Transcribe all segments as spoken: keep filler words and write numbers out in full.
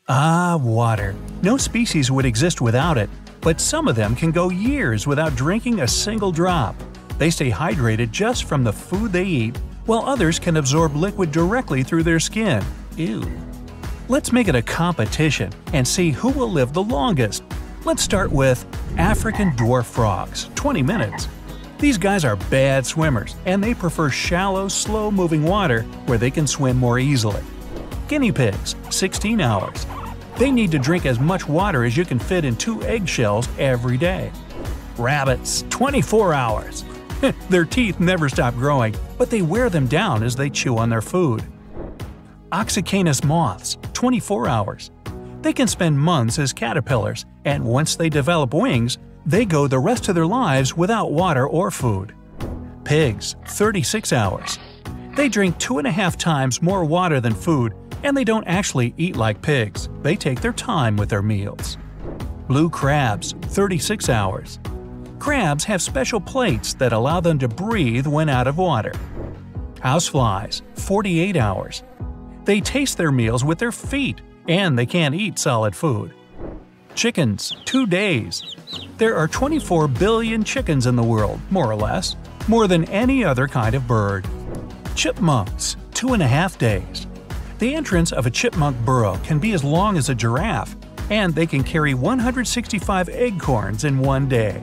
Ah, water. No species would exist without it, but some of them can go years without drinking a single drop. They stay hydrated just from the food they eat, while others can absorb liquid directly through their skin. Ew. Let's make it a competition and see who will live the longest. Let's start with African dwarf frogs, twenty minutes. These guys are bad swimmers, and they prefer shallow, slow-moving water where they can swim more easily. Guinea pigs, sixteen hours. They need to drink as much water as you can fit in two eggshells every day. Rabbits, twenty-four hours. Their teeth never stop growing, but they wear them down as they chew on their food. Oxycanus moths, twenty-four hours. They can spend months as caterpillars, and once they develop wings, they go the rest of their lives without water or food. Pigs, thirty-six hours. They drink two and a half times more water than food, and they don't actually eat like pigs. They take their time with their meals. Blue crabs, thirty-six hours. Crabs have special plates that allow them to breathe when out of water. Houseflies, forty-eight hours. They taste their meals with their feet, and they can't eat solid food. Chickens, two days. There are twenty-four billion chickens in the world, more or less, more than any other kind of bird. Chipmunks, two and a half days. The entrance of a chipmunk burrow can be as long as a giraffe, and they can carry one hundred sixty-five acorns in one day.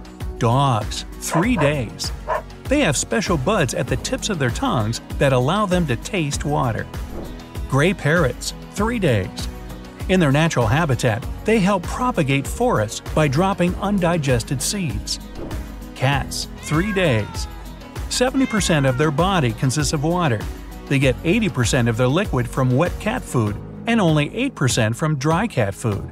Dogs, three days. They have special buds at the tips of their tongues that allow them to taste water. Gray parrots, three days. In their natural habitat, they help propagate forests by dropping undigested seeds. Cats, three days. seventy percent of their body consists of water. They get eighty percent of their liquid from wet cat food and only eight percent from dry cat food.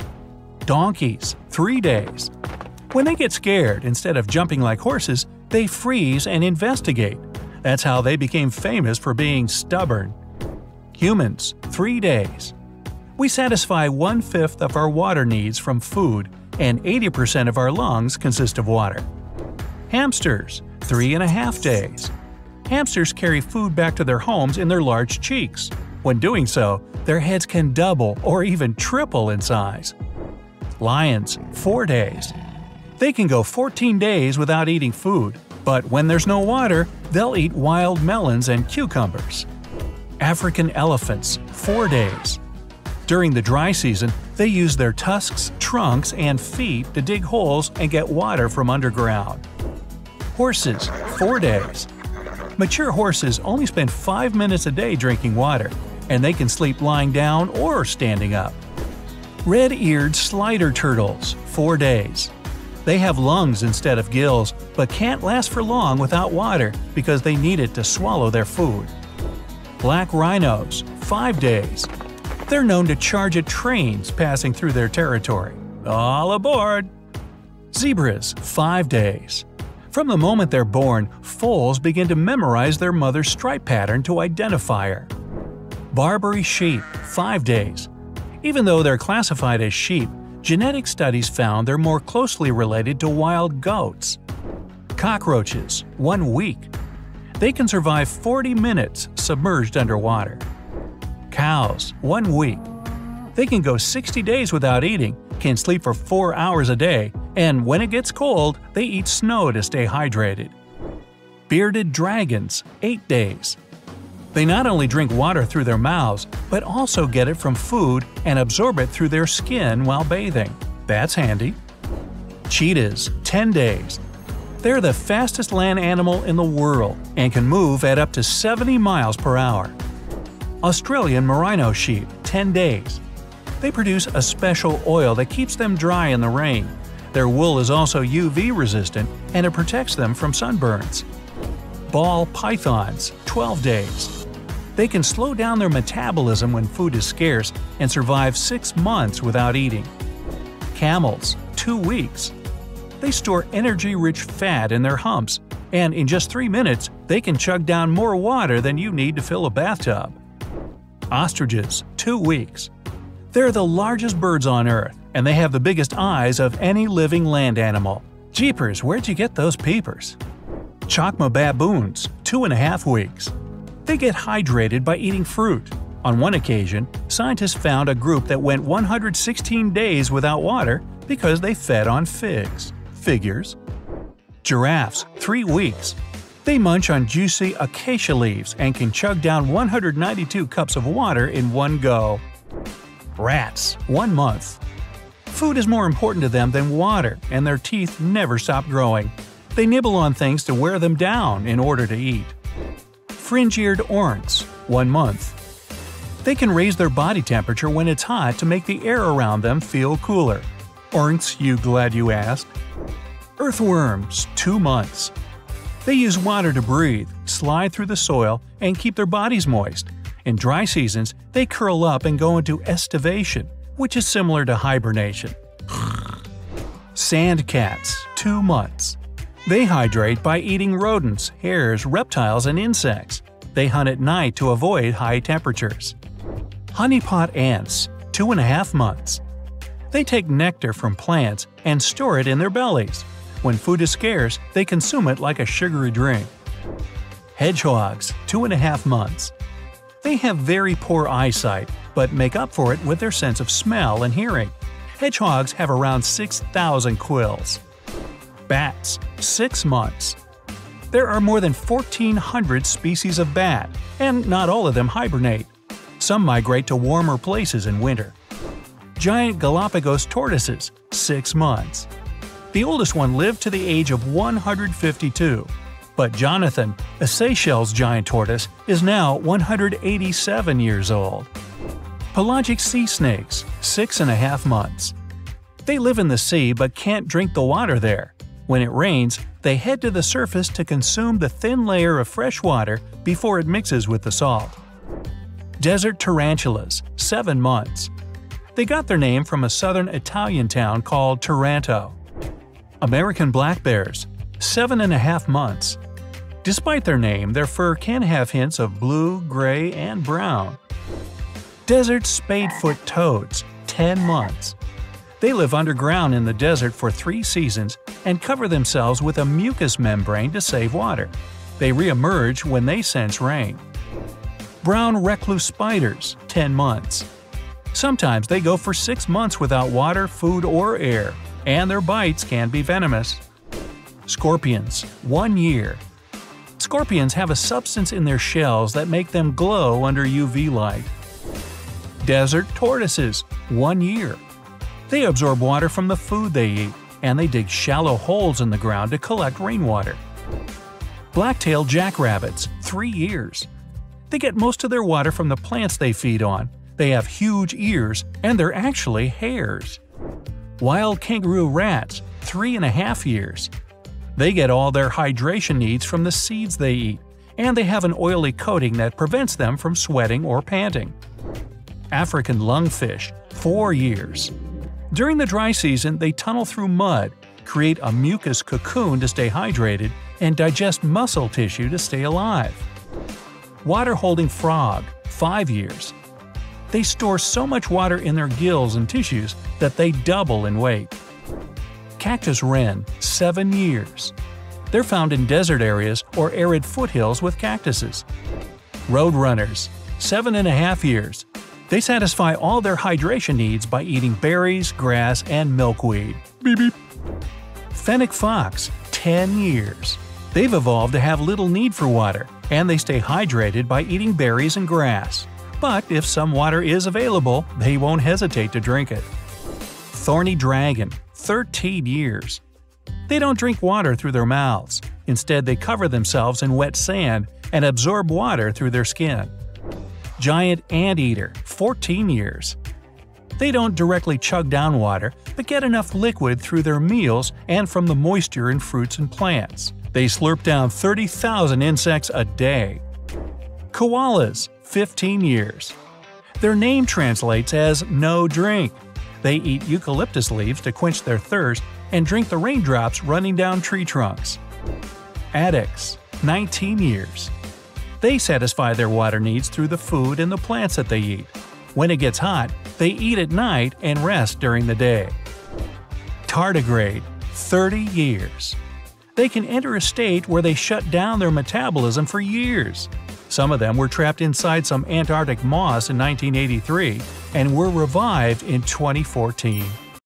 Donkeys, three days. When they get scared, instead of jumping like horses, they freeze and investigate. That's how they became famous for being stubborn. Humans, three days. We satisfy one-fifth of our water needs from food, and eighty percent of our lungs consist of water. Hamsters, three and a half days. Hamsters carry food back to their homes in their large cheeks. When doing so, their heads can double or even triple in size. Lions, four days. They can go fourteen days without eating food, but when there's no water, they'll eat wild melons and cucumbers. African elephants, four days. During the dry season, they use their tusks, trunks, and feet to dig holes and get water from underground. Horses, four days. Mature horses only spend five minutes a day drinking water, and they can sleep lying down or standing up. Red-eared slider turtles, four days. They have lungs instead of gills, but can't last for long without water because they need it to swallow their food. Black rhinos, five days. They're known to charge at trains passing through their territory. All aboard! Zebras, five days. From the moment they're born, foals begin to memorize their mother's stripe pattern to identify her. Barbary sheep, five days. Even though they're classified as sheep, genetic studies found they're more closely related to wild goats. Cockroaches, one week. They can survive forty minutes submerged underwater. Cows, one week. They can go sixty days without eating, can sleep for four hours a day, and when it gets cold, they eat snow to stay hydrated. Bearded dragons, eight days. They not only drink water through their mouths, but also get it from food and absorb it through their skin while bathing. That's handy. Cheetahs, ten days. They're the fastest land animal in the world and can move at up to seventy miles per hour. Australian merino sheep, ten days. They produce a special oil that keeps them dry in the rain. Their wool is also U V resistant and it protects them from sunburns. Ball pythons, twelve days. They can slow down their metabolism when food is scarce and survive six months without eating. Camels, two weeks. They store energy-rich fat in their humps, and in just three minutes, they can chug down more water than you need to fill a bathtub. Ostriches, two weeks. They're the largest birds on Earth, and they have the biggest eyes of any living land animal. Jeepers, where'd you get those peepers? Chacma baboons, two and a half weeks. They get hydrated by eating fruit. On one occasion, scientists found a group that went one hundred sixteen days without water because they fed on figs. Figures. Giraffes, three weeks. They munch on juicy acacia leaves and can chug down one hundred ninety-two cups of water in one go. Rats, one month. Food is more important to them than water, and their teeth never stop growing. They nibble on things to wear them down in order to eat. Fringe-eared ornts, one month. They can raise their body temperature when it's hot to make the air around them feel cooler. Ornts, you glad you asked? Earthworms, two months. They use water to breathe, slide through the soil, and keep their bodies moist. In dry seasons, they curl up and go into estivation, which is similar to hibernation. Sand cats, two months. They hydrate by eating rodents, hares, reptiles, and insects. They hunt at night to avoid high temperatures. Honeypot ants, two and a half months. They take nectar from plants and store it in their bellies. When food is scarce, they consume it like a sugary drink. Hedgehogs, two and a half months. They have very poor eyesight, but make up for it with their sense of smell and hearing. Hedgehogs have around six thousand quills. Bats, six months. There are more than fourteen hundred species of bat, and not all of them hibernate. Some migrate to warmer places in winter. Giant Galapagos tortoises, six months. The oldest one lived to the age of one hundred fifty-two, but Jonathan, a Seychelles giant tortoise, is now one hundred eighty-seven years old. Pelagic sea snakes, six and a half months. They live in the sea but can't drink the water there. When it rains, they head to the surface to consume the thin layer of fresh water before it mixes with the salt. Desert tarantulas, seven months. They got their name from a southern Italian town called Taranto. American black bears, seven and a half months. Despite their name, their fur can have hints of blue, gray, and brown. Desert spadefoot toads, ten months. They live underground in the desert for three seasons and cover themselves with a mucus membrane to save water. They re-emerge when they sense rain. Brown recluse spiders, ten months. Sometimes they go for six months without water, food, or air, and their bites can be venomous. Scorpions, one year. Scorpions have a substance in their shells that make them glow under U V light. Desert tortoises, one year. They absorb water from the food they eat, and they dig shallow holes in the ground to collect rainwater. Black-tailed jackrabbits, three years. They get most of their water from the plants they feed on. They have huge ears, and they're actually hares. Wild kangaroo rats, three and a half years. They get all their hydration needs from the seeds they eat, and they have an oily coating that prevents them from sweating or panting. African lungfish, four years. During the dry season, they tunnel through mud, create a mucus cocoon to stay hydrated, and digest muscle tissue to stay alive. Water-holding frog, five years. They store so much water in their gills and tissues that they double in weight. Cactus wren, seven years. They're found in desert areas or arid foothills with cactuses. Roadrunners, seven and a half years. They satisfy all their hydration needs by eating berries, grass, and milkweed. Beep beep. Fennec fox, ten years. They've evolved to have little need for water, and they stay hydrated by eating berries and grass. But if some water is available, they won't hesitate to drink it. Thorny dragon, thirteen years. They don't drink water through their mouths. Instead, they cover themselves in wet sand and absorb water through their skin. Giant anteater, fourteen years. They don't directly chug down water, but get enough liquid through their meals and from the moisture in fruits and plants. They slurp down thirty thousand insects a day. Koalas, fifteen years. Their name translates as no drink. They eat eucalyptus leaves to quench their thirst and drink the raindrops running down tree trunks. Addax, nineteen years. They satisfy their water needs through the food and the plants that they eat. When it gets hot, they eat at night and rest during the day. Tardigrade, thirty years. They can enter a state where they shut down their metabolism for years. Some of them were trapped inside some Antarctic moss in nineteen eighty-three and were revived in twenty fourteen.